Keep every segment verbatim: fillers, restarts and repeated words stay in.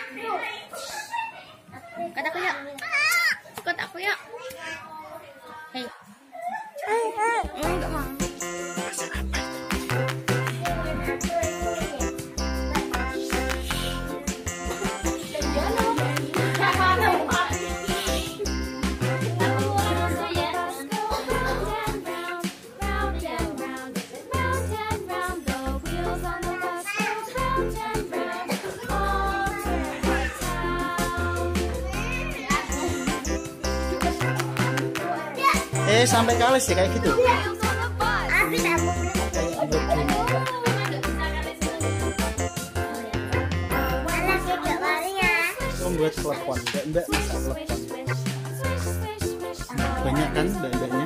Ikut aku yuk. Ikut aku yuk. Hei. Enggak mau. Eh sampai kalis ya kayak gitu. Membuat telepon, enggak enggak bisa telepon. Banyak kan mbak-mbaknya.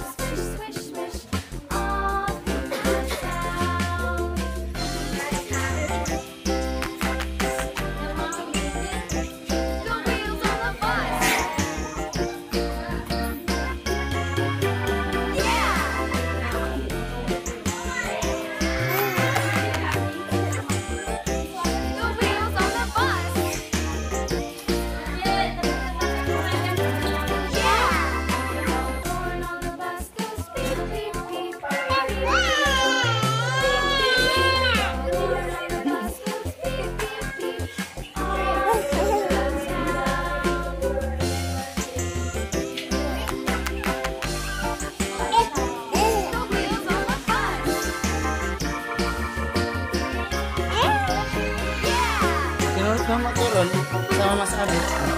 Kamu turun sama Mas Abi.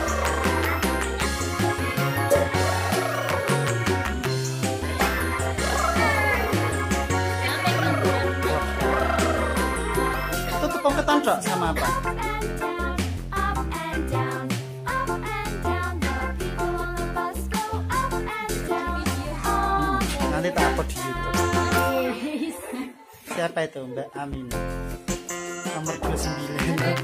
Itu tepung ketan dok sama apa? Hmm, nanti tak upload di YouTube. Siapa itu Mbak Amin? Nomor dua puluh sembilan.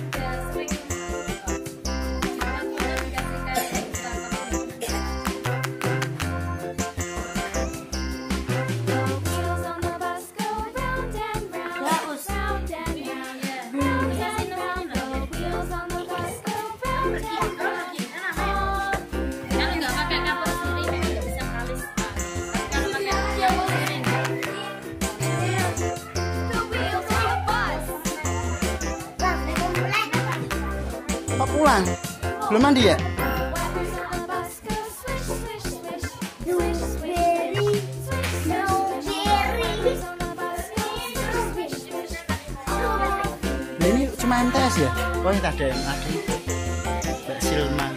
Kok pulang? Belum mandi ya? Nah, ini cuma M T S ya? Oh ini ada yang ada itu Mbak Silma.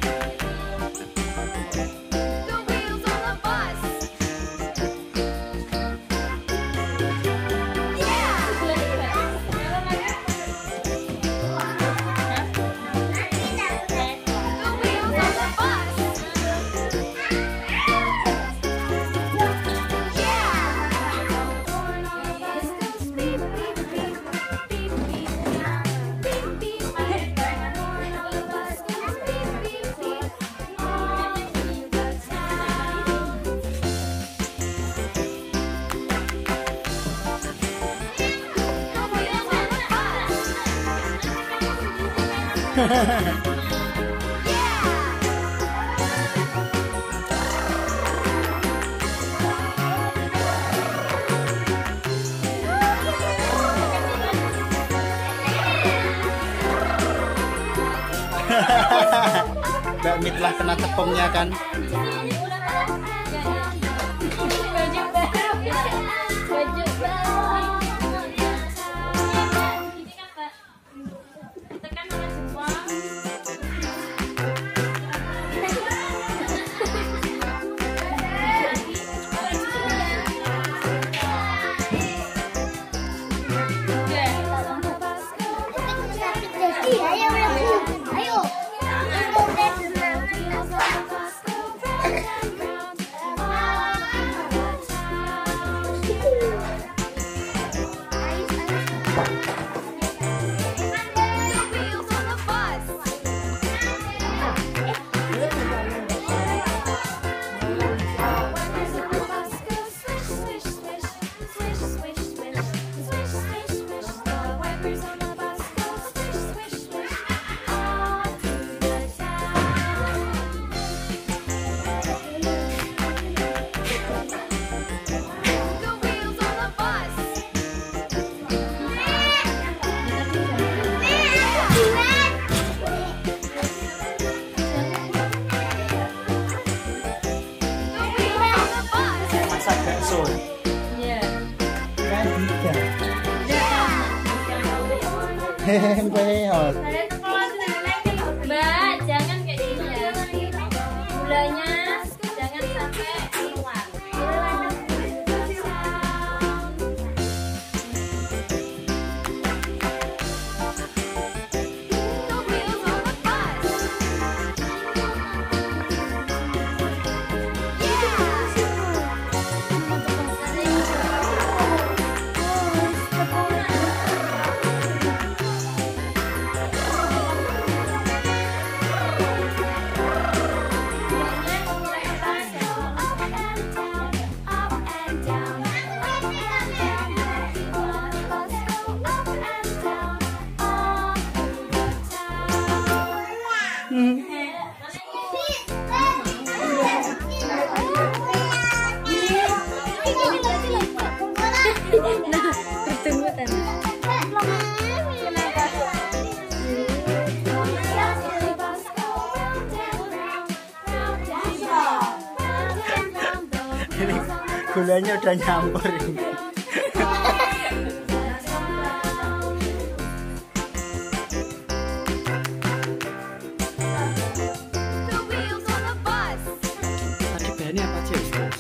Mbak Mitlah kena tepungnya kan. Ayo, ayo. Tempe. Oh. Mbak, jangan kayak gini ya. Gulanya jangan sampai keluar. Nah, bertemu tadi. Ini gulanya udah nyampur ini. Tadi bahannya apa aja, Ustaz?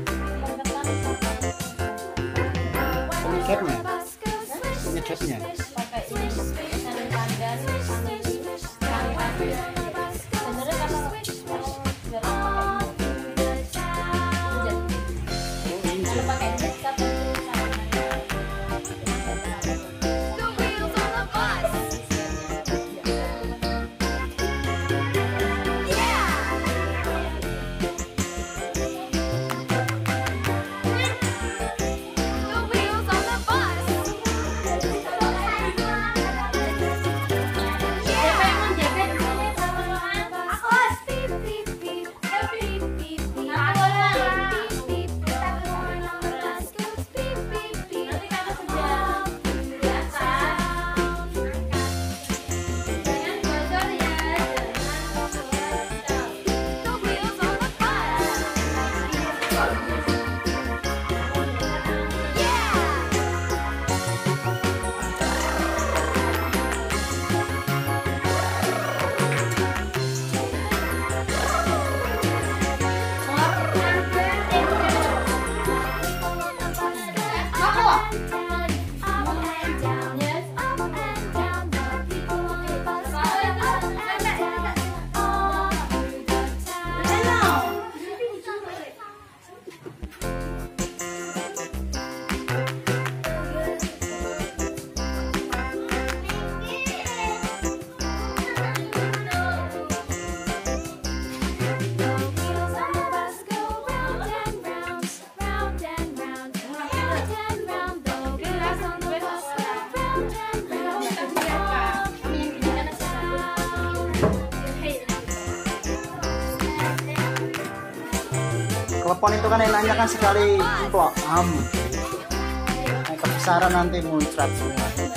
Penyedapnya? Penyedapnya? Pakai ini sarung tangan, sama ini sarung tangan. Sebenarnya kalau kalau nggak pakai Oh, injek. pakai jet tapi Klepon itu kan enaknya kan sekali plok am. Nah, kebesaran nanti muncrat semua.